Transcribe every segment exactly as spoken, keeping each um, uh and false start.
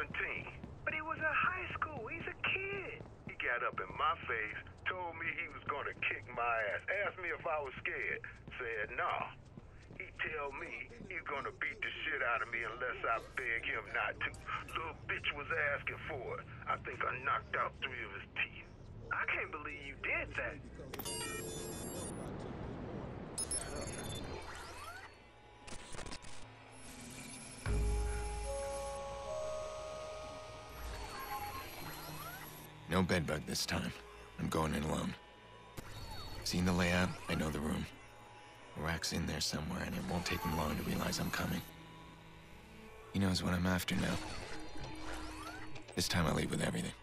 seventeen. But he was in high school. He's a kid. He got up in my face, told me he was gonna kick my ass, asked me if I was scared. Said nah. He tell me he's gonna beat the shit out of me unless I beg him not to. Little bitch was asking for it. I think I knocked out three of his teeth. I can't believe you did that. No bedbug this time. I'm going in alone. Seen the layout, I know the room. Rack's in there somewhere, and it won't take him long to realize I'm coming. He knows what I'm after now. This time I leave with everything.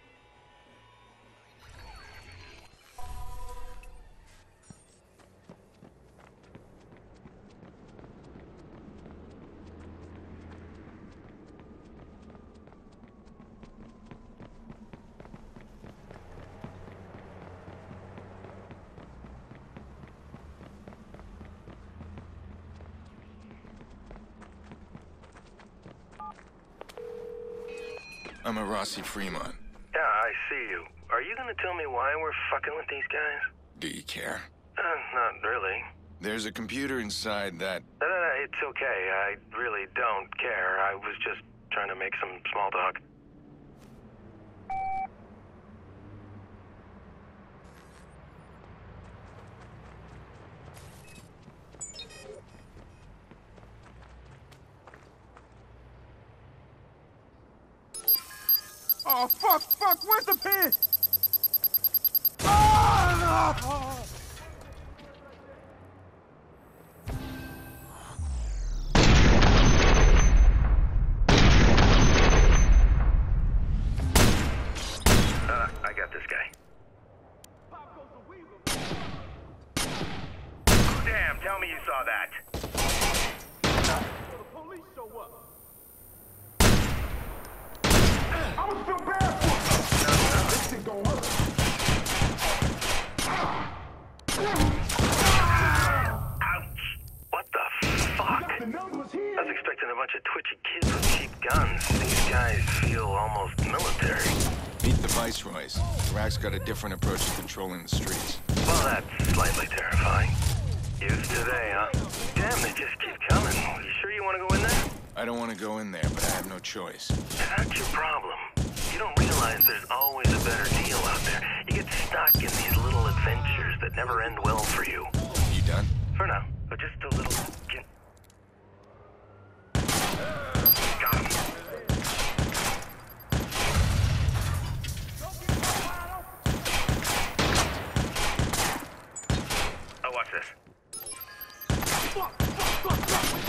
I'm a Rossi Fremont. Yeah, I see you. Are you gonna tell me why we're fucking with these guys? Do you care? Uh, not really. There's a computer inside that... No, no, no, it's okay. I really don't care. I was just trying to make some small talk. Oh, fuck, fuck, where's the pin? Oh, no! Uh, I got this guy. Damn, tell me you saw that. The police show up. I was still bad for No, no. this shit gon' hurt. Ouch. What the fuck? The numbers here. I was expecting a bunch of twitchy kids with cheap guns. These guys feel almost military. Meet the Viceroys. The Rack's got a different approach to controlling the streets. Well, that's slightly terrifying. Used today, huh? Damn, they just keep coming. You sure you want to go in there? I don't want to go in there, but I have no choice. That's your problem. You don't realize there's always a better deal out there. You get stuck in these little adventures that never end well for you. You done? For now, but just a little... Get... Got him. Oh, watch this. Fuck, fuck, fuck, fuck.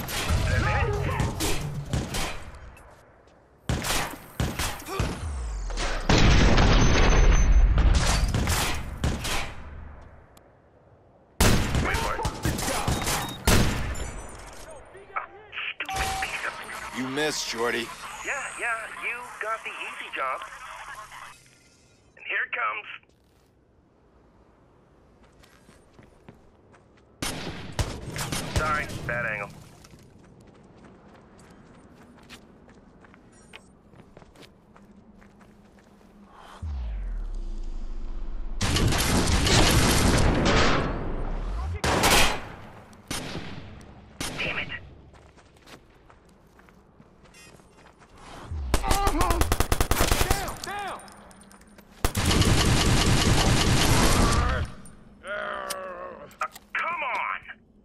You missed, Shorty. Yeah, yeah, you got the easy job. And here it comes. Sorry, bad angle. Damn it. Down, down. Uh, come on!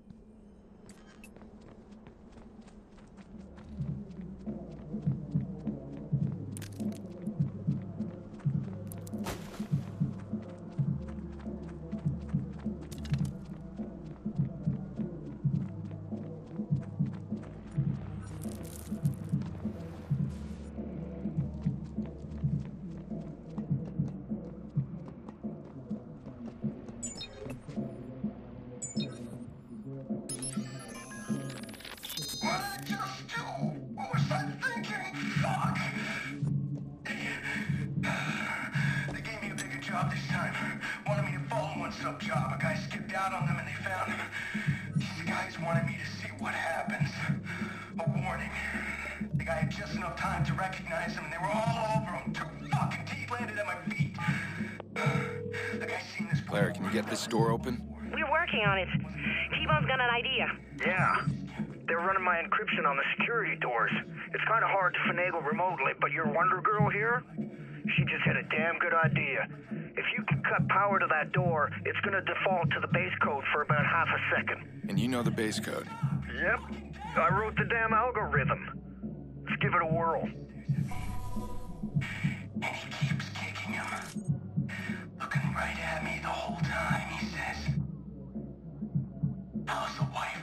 Sub job. A guy skipped out on them and they found him. These guys wanted me to see what happens. A warning. They think I had just enough time to recognize them, and they were all over him. Two fucking teeth landed at my feet. Like I seen this. Claire, can you get this door open? We're working on it. T-Bone's got an idea. Yeah. They're running my encryption on the security doors. It's kind of hard to finagle remotely, but your Wonder Girl here? She just had a damn good idea. If you can cut power to that door, it's gonna default to the base code for about half a second. And you know the base code? Yep. I wrote the damn algorithm. Let's give it a whirl. And he keeps kicking him. Looking right at me the whole time, he says. How's the wife?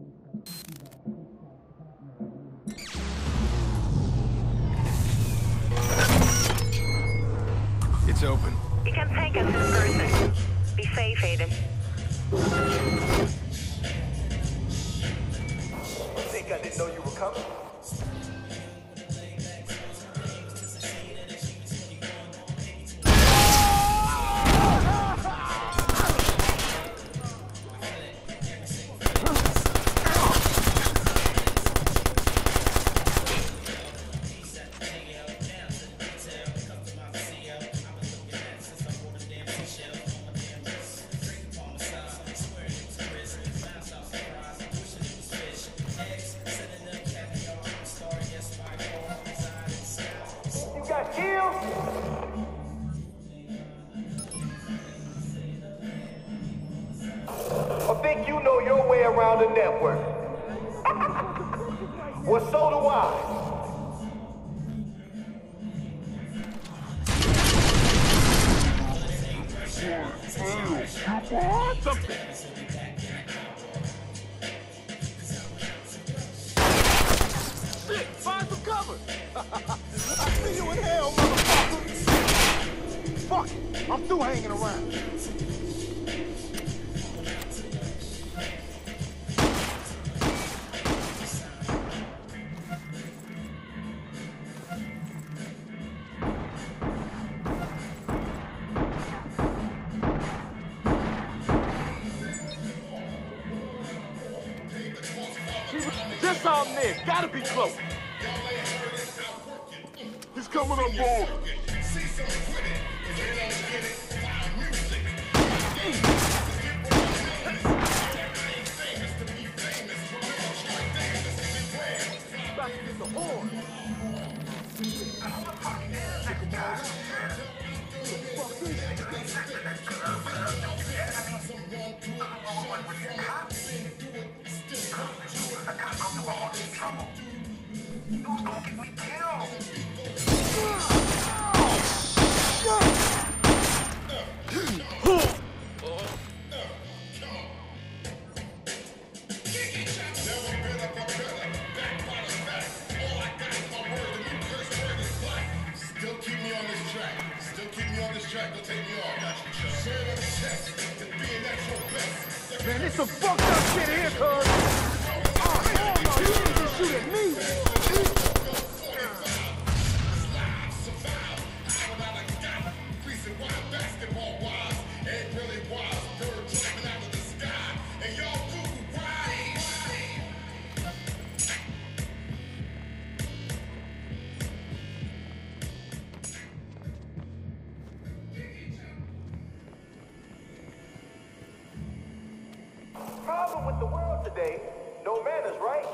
It's open. You can take us in person. Be safe, Aiden. Think I didn't know you were coming? I think you know your way around the network. Well, so do I. Shit, find some cover. I see you in hell, motherfucker. Fuck it, I'm through hanging around. Just on there, gotta be close. He's coming on board. About to get the horn. Who's gonna get me killed? Still keep me on this track. Still keep me on this track. Don't take me off. Share it on the chest. And being at your best. Man, there's some fucked up shit here, cuz. Oh, hell no, you didn't just shoot at me. Problem with the world today, no manners, right?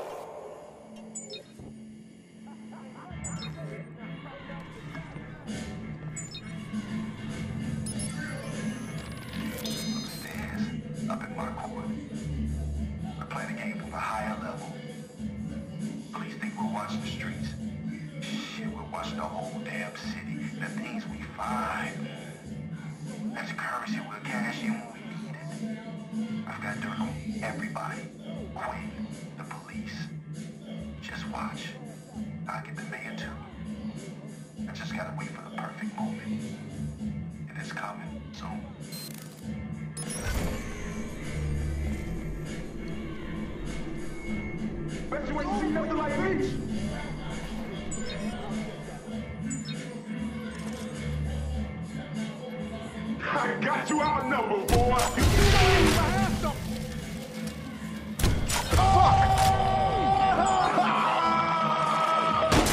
Upstairs, up in my court. We're playing a game from a higher level. Police think we're watching the streets. Shit, we're watching the whole damn city. The things we find. That's currency we'll cash in when we need it. I've got dirt on everybody. Quinn, the police. Just watch. I'll get the mayor too. I just gotta wait for the perfect moment. And it's coming soon. Bet you ain't seen nothing like this. I got you outnumbered, boy. You see that? Fuck!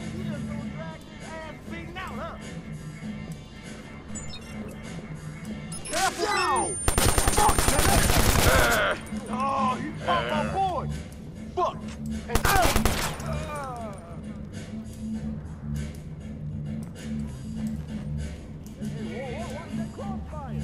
You just gonna drag this ass beating out, huh? Careful! Fuck, man! Oh, you fucked my boy! Fuck! And uh, hey, whoa, whoa, watch that crossfire!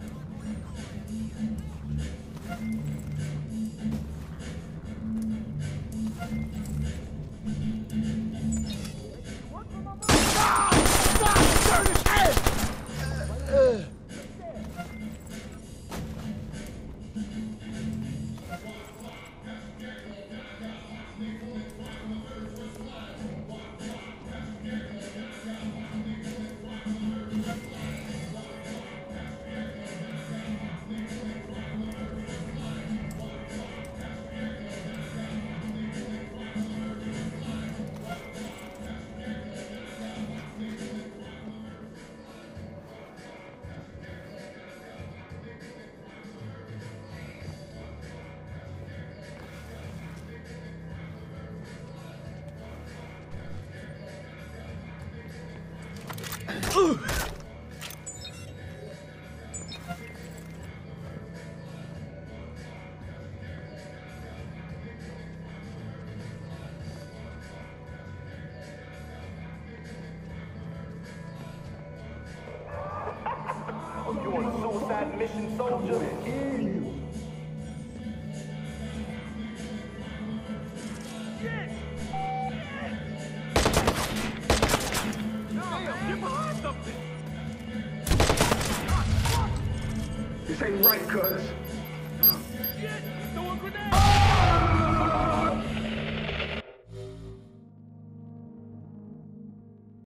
You on a suicide mission, soldier? This ain't right, cuz. Shit! Throw a grenade!